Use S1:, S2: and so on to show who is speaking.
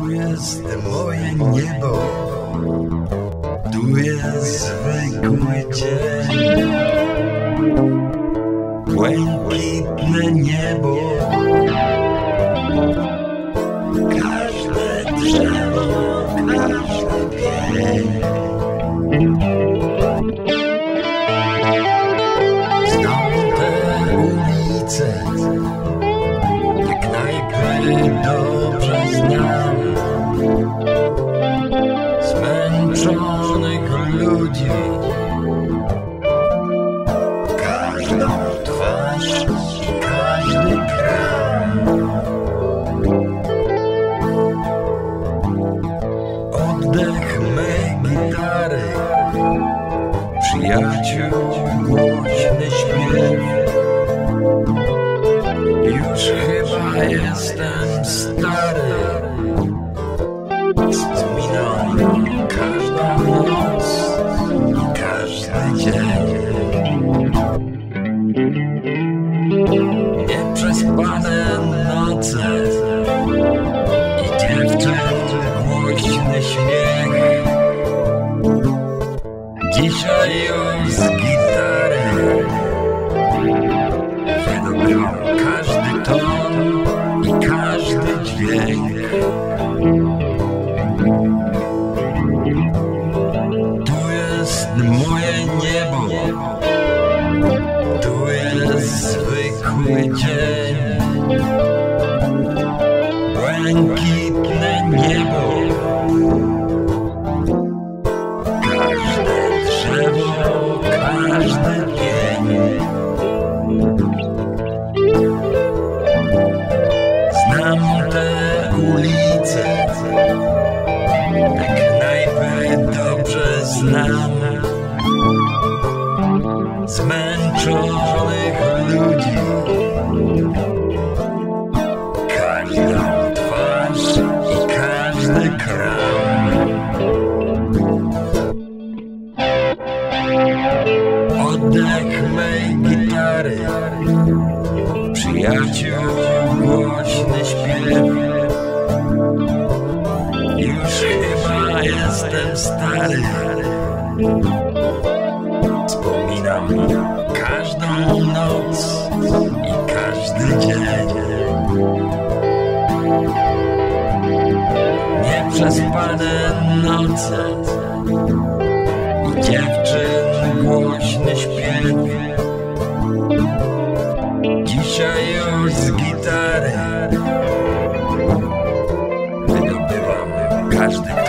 S1: Tu jest moje niebo, tu jest zwykły dzień, błękitne niebo, każde drzewo, każdy pień. Znam te ulice, te knajpy dobrze znam. Zmęczonych ludzi, każdą twarz i każdy kram. Oddech mej gitary, przyjaciół głośny śpiew. Już chyba jestem stary, wspominam każdą noc i każdy dzień. Nieprzespane noce i dziewczyn głośny śmiech. Dzisiaj już z gitary wydobywam każdy ton i każdy dźwięk. Moje niebo, tu jest zwykły dzień, błękitne niebo, każde drzewo, każdy pień. Znam te ulice, te knajpy dobrze znam. Zmęczonych ludzi, każdą twarz i każdy kram. Oddech mej gitary, przyjaciół głośny śpiew. Już chyba jestem stary, wspominam każdą noc i każdy dzień. Nieprzespane noce i dziewczyn głośny śpiew. Dzisiaj już z gitary wydobywam każdy